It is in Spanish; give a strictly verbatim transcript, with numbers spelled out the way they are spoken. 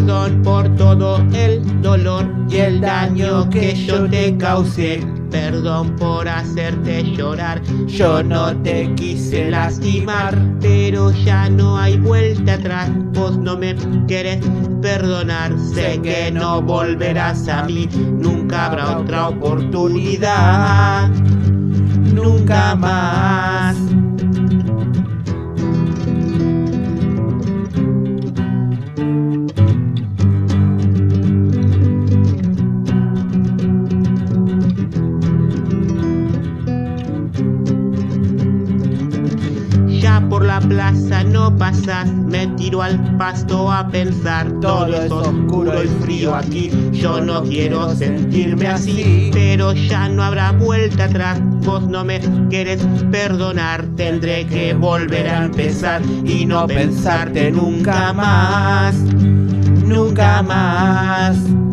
Perdón por todo el dolor y el daño que yo te causé. Perdón por hacerte llorar, yo no te quise lastimar, pero ya no hay vuelta atrás, vos no me querés perdonar. Sé que no volverás a mí, nunca habrá otra oportunidad, nunca más. Por la plaza no pasas, me tiro al pasto a pensar. Todo es oscuro y frío aquí, yo no quiero sentirme así, pero ya no habrá vuelta atrás, vos no me querés perdonar. Tendré que volver a empezar y no pensarte nunca más, nunca más.